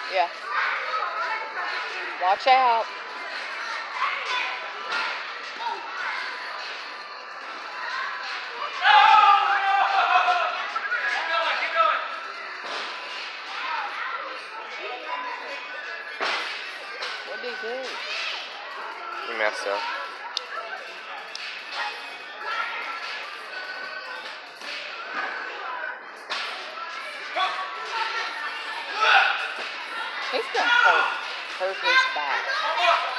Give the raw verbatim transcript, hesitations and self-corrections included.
Yeah. Watch out. What did he do? He messed up. He's gonna hurt, hurt his back.